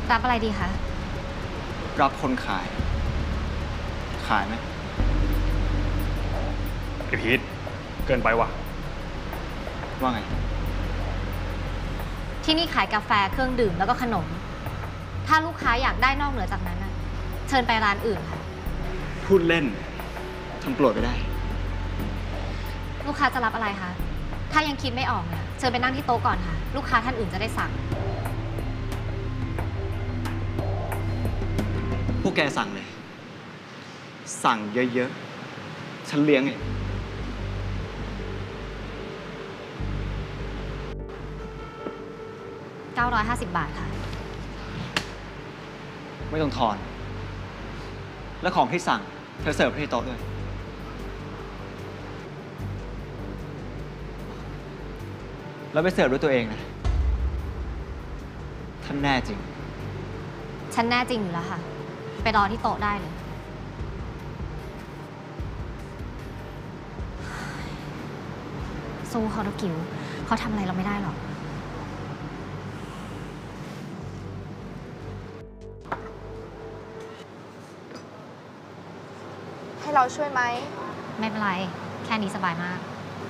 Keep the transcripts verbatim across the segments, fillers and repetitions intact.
รับอะไรดีคะรับคนขาย ขายไหมไอพีทเกินไปว่ะว่าไงที่นี่ขายกาแฟเครื่องดื่มแล้วก็ขนมถ้าลูกค้าอยากได้นอกเหนือจากนั้นนะเชิญไปร้านอื่นค่ะพูดเล่นทำโกรธไปได้ลูกค้าจะรับอะไรคะถ้ายังคิดไม่ออกเนี่ยเชิญไปนั่งที่โต๊ะก่อนค่ะลูกค้าท่านอื่นจะได้สั่งพวกแกสั่งเลยสั่งเยอะๆฉันเลี้ยงเองเก้าร้อยห้าสิบบาทค่ะไม่ต้องทอนแล้วของที่สั่งเธอเสิร์ฟให้โต๊ะด้วยแล้วไปเสิร์ฟด้วยตัวเองนะท่านแน่จริงฉันแน่จริงอยู่แล้วค่ะไปรอที่โต๊ะได้เลยสู้เขาแล้วกิ๋วเขาทำอะไรเราไม่ได้หรอกให้เราช่วยไหมไม่เป็นไรแค่นี้สบายมาก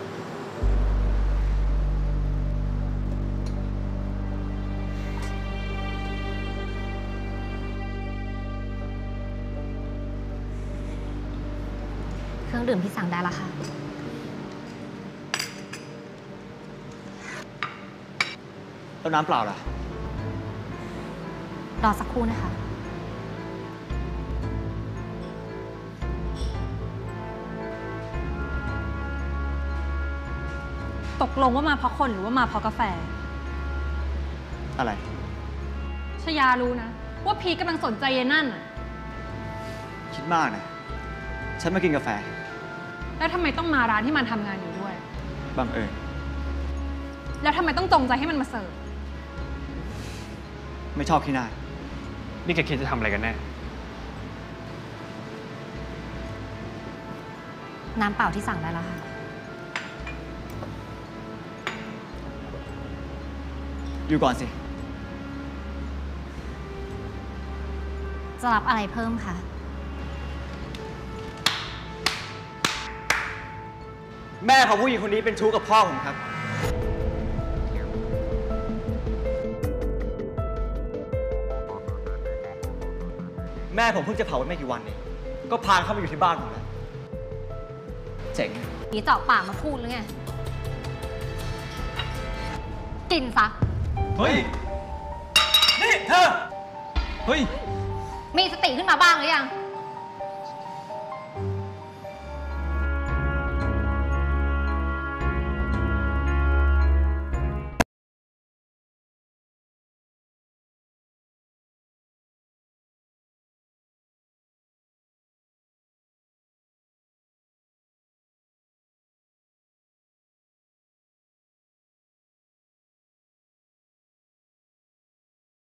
เครื่องดื่มที่สั่งได้ละค่ะแล้วน้ำเปล่าล่ะรอสักครู่นะคะตกลงว่ามาเพราะคนหรือว่ามาเพราะกาแฟอะไรชยารู้นะว่าพีกำลังสนใจเยนั่นอะคิดมากนะฉันมากินกาแฟแล้วทำไมต้องมาร้านที่มันทำงานอยู่ด้วยบังเอิญแล้วทำไมต้องจงใจให้มันมาเสิร์ฟไม่ชอบขี้หน้านี่แกคิดจะทำอะไรกันแน่น้ำเปล่าที่สั่งได้แล้วค่ะอยู่ก่อนสิจะรับอะไรเพิ่มคะแม่ของผู้หญิงคนนี้เป็นชู้กับพ่อผมครับแม่ผมเพิ่งจะเผาไม่กี่วันเองก็พาเข้ามาอยู่ที่บ้านผมแล้วเจ๋งหนีเจาะปากมาพูดหรือไงกินซะเฮ้ยนี่เธอเฮ้ยมีสติขึ้นมาบ้างหรือยัง